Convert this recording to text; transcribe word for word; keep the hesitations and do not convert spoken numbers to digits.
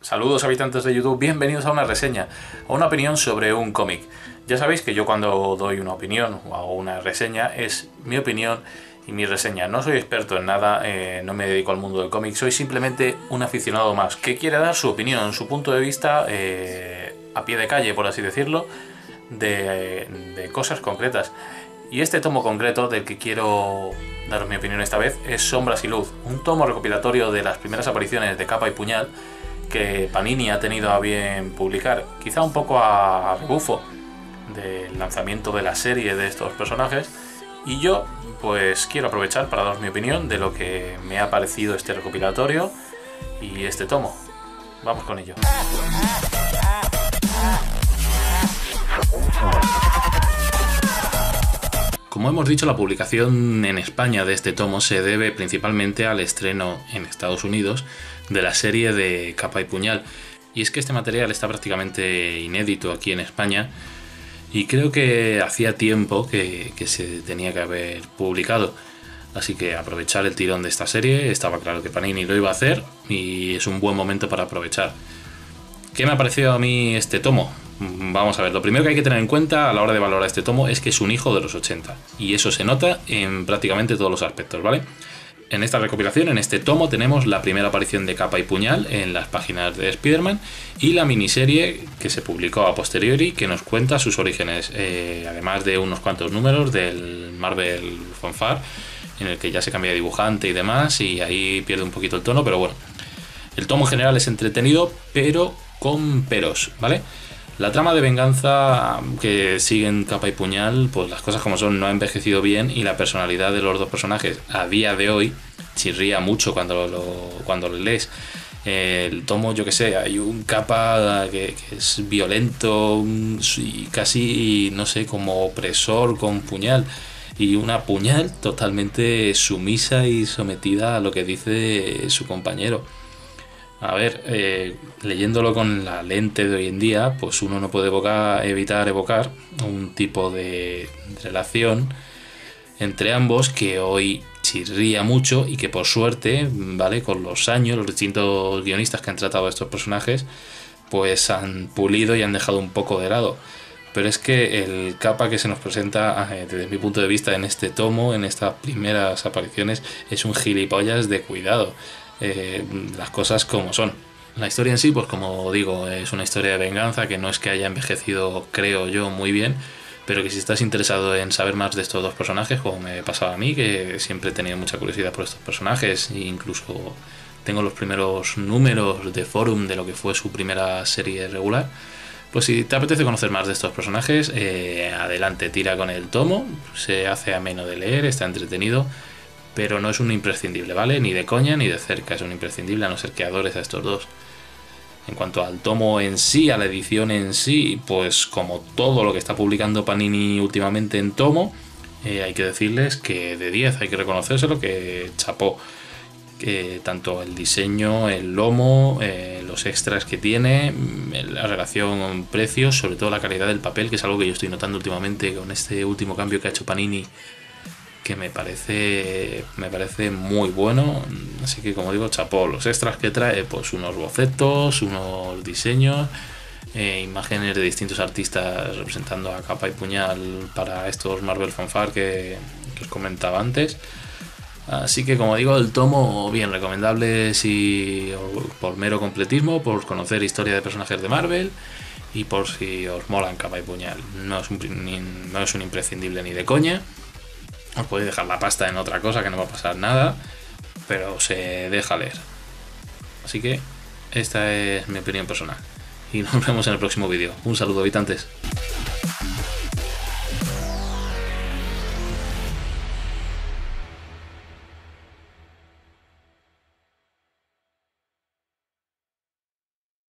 Saludos habitantes de YouTube, bienvenidos a una reseña, a una opinión sobre un cómic. Ya sabéis que yo cuando doy una opinión o hago una reseña es mi opinión y mi reseña. No soy experto en nada, eh, no me dedico al mundo del cómic, soy simplemente un aficionado más que quiere dar su opinión, su punto de vista eh, a pie de calle, por así decirlo, de, de cosas concretas. Y este tomo concreto del que quiero daros mi opinión esta vez es Sombras y Luz, un tomo recopilatorio de las primeras apariciones de Capa y Puñal que Panini ha tenido a bien publicar, quizá un poco a rebufo del lanzamiento de la serie de estos personajes, y yo pues quiero aprovechar para daros mi opinión de lo que me ha parecido este recopilatorio y este tomo. Vamos con ello. Como hemos dicho, la publicación en España de este tomo se debe principalmente al estreno en Estados Unidos de la serie de Capa y Puñal. Y es que este material está prácticamente inédito aquí en España y creo que hacía tiempo que, que se tenía que haber publicado. Así que aprovechar el tirón de esta serie, estaba claro que Panini lo iba a hacer y es un buen momento para aprovechar. ¿Qué me ha parecido a mí este tomo? Vamos a ver, lo primero que hay que tener en cuenta a la hora de valorar este tomo es que es un hijo de los ochenta y eso se nota en prácticamente todos los aspectos, ¿vale? En esta recopilación, en este tomo, tenemos la primera aparición de Capa y Puñal en las páginas de Spider-Man y la miniserie que se publicó a posteriori que nos cuenta sus orígenes, eh, además de unos cuantos números del Marvel Fanfare en el que ya se cambia de dibujante y demás y ahí pierde un poquito el tono, pero bueno, el tomo en general es entretenido pero con peros, ¿vale? La trama de venganza que siguen Capa y Puñal, pues las cosas como son, no ha envejecido bien y la personalidad de los dos personajes a día de hoy chirría mucho cuando lo, cuando lo lees. El tomo, yo que sé, hay un Capa que, que es violento y casi, no sé, como opresor con Puñal, y una Puñal totalmente sumisa y sometida a lo que dice su compañero. A ver, eh, leyéndolo con la lente de hoy en día, pues uno no puede evocar, evitar evocar un tipo de relación entre ambos que hoy chirría mucho y que por suerte, ¿vale? Con los años, los distintos guionistas que han tratado a estos personajes, pues han pulido y han dejado un poco de lado. Pero es que el Capa que se nos presenta, eh, desde mi punto de vista, en este tomo, en estas primeras apariciones, es un gilipollas de cuidado. Eh, las cosas como son. La historia en sí, pues como digo, es una historia de venganza que no es que haya envejecido, creo yo, muy bien, pero que si estás interesado en saber más de estos dos personajes, como me pasaba a mí, que siempre he tenido mucha curiosidad por estos personajes, e incluso tengo los primeros números de forum de lo que fue su primera serie regular, pues si te apetece conocer más de estos personajes, eh, adelante, tira con el tomo, se hace ameno de leer, está entretenido, pero no es un imprescindible, ¿vale? Ni de coña ni de cerca es un imprescindible, a no ser que adores a estos dos. En cuanto al tomo en sí, a la edición en sí, pues como todo lo que está publicando Panini últimamente en tomo, eh, hay que decirles que de diez, hay que reconocérselo, que chapó. Que tanto el diseño, el lomo, eh, los extras que tiene, la relación precios, sobre todo la calidad del papel, que es algo que yo estoy notando últimamente con este último cambio que ha hecho Panini, que me parece me parece muy bueno. Así que, como digo, chapó. Los extras que trae, pues unos bocetos, unos diseños, eh, imágenes de distintos artistas representando a Capa y Puñal para estos Marvel Fanfare que, que os comentaba antes. Así que, como digo, el tomo bien recomendable si por mero completismo, por conocer historia de personajes de Marvel y por si os molan Capa y Puñal. No es un, no es un imprescindible ni de coña. Os podéis dejar la pasta en otra cosa que no va a pasar nada, pero se deja leer. Así que esta es mi opinión personal y nos vemos en el próximo vídeo. Un saludo, habitantes.